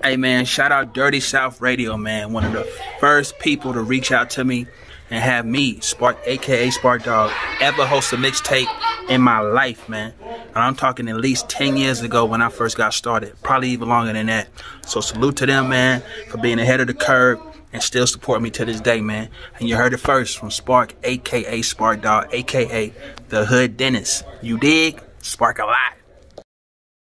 Hey man, shout out Dirty South Radio, man. One of the first people to reach out to me and have me, Spark, aka Spark Dawg, ever host a mixtape in my life, man. And I'm talking at least 10 years ago when I first got started, probably even longer than that. So salute to them, man, for being ahead of the curve and still support me to this day, man. And you heard it first from Spark, aka Spark Dawg, aka the Hood Dentist. You dig? Spark a lot.